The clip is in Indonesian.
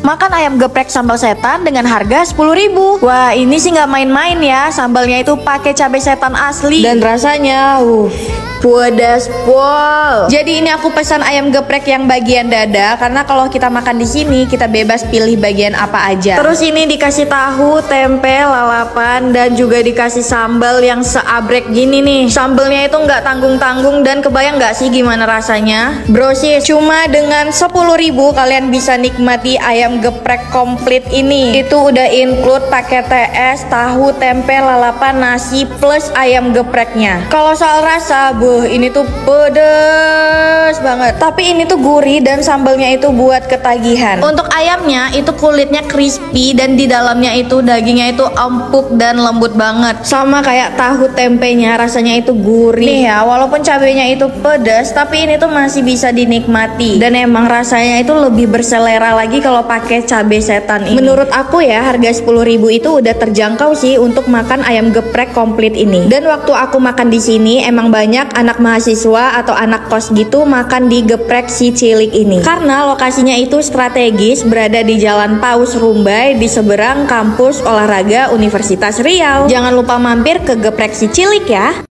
Makan ayam geprek sambal setan dengan harga 10.000. Wah, ini sih nggak main-main ya. Sambalnya itu pakai cabai setan asli dan rasanya pedas pol. Jadi ini aku pesan ayam geprek yang bagian dada karena kalau kita makan di sini kita bebas pilih bagian apa aja. Terus ini dikasih tahu, tempe, lalapan dan juga dikasih sambal yang seabrek gini nih. Sambalnya itu nggak tanggung-tanggung dan kebayang nggak sih gimana rasanya? Brosis, cuma dengan 10.000 kalian bisa nikmati ayam geprek komplit ini. Itu udah include pakai TS, tahu, tempe, lalapan, nasi plus ayam gepreknya. Kalau soal rasa, ini tuh pedes banget. Tapi ini tuh gurih dan sambalnya itu buat ketagihan. Untuk ayamnya itu kulitnya crispy dan di dalamnya itu dagingnya itu empuk dan lembut banget. Sama kayak tahu tempenya, rasanya itu gurih. Nih ya, walaupun cabenya itu pedas, tapi ini tuh masih bisa dinikmati. Dan emang rasanya itu lebih berselera lagi kalau pakai cabai setan ini. Menurut aku ya, harga 10.000 itu udah terjangkau sih untuk makan ayam geprek komplit ini. Dan waktu aku makan di sini emang banyak anak mahasiswa atau anak kos gitu makan di geprek si cilik ini karena lokasinya itu strategis, berada di Jalan Paus Rumbai di seberang kampus olahraga Universitas Riau. Jangan lupa mampir ke geprek si cilik ya.